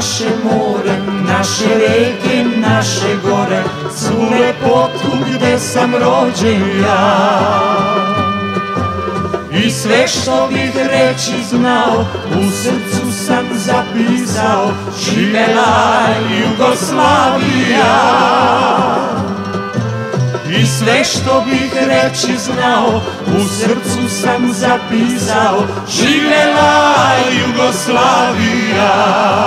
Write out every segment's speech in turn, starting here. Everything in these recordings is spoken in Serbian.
naše more, naše reke, naše gore, svu lepotu gde sam rođen ja. I sve što bih reći znao, u srcu sam zapisao, živela Jugoslavija. I sve što bih reći znao, u srcu sam zapisao, živela Jugoslavija.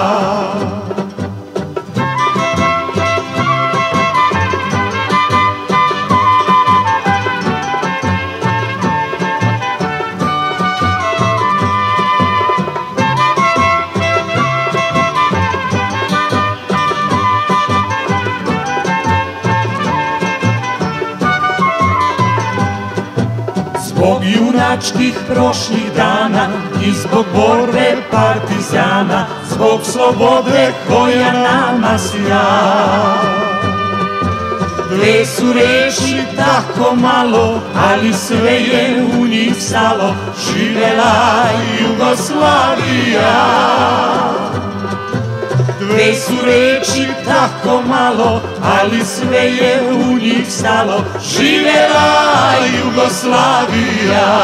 Zbog junačkih prošlih dana i zbog borbe partizana, zbog slobode koja nama sja. Dve su reči tako malo, ali sve je u njih stalo, živela Jugoslavija. Dve su reči tako malo, ali sve je u njih stalo, živela Jugoslavija.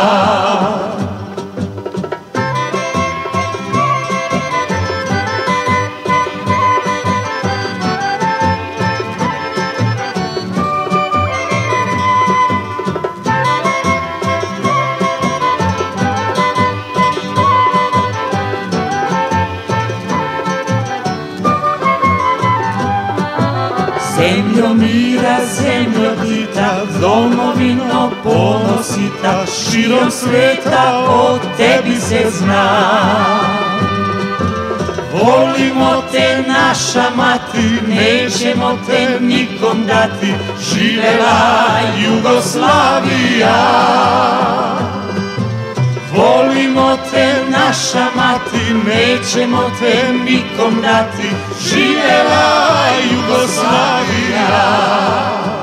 Zemljo mira, zemljo dita, domovino ponosita, širom sveta o tebi se zna. Volimo te naša mati, nećemo te nikom dati, živela Jugoslavija. Volimo te naša mati, nećemo te nikom dati, živela Jugoslavija.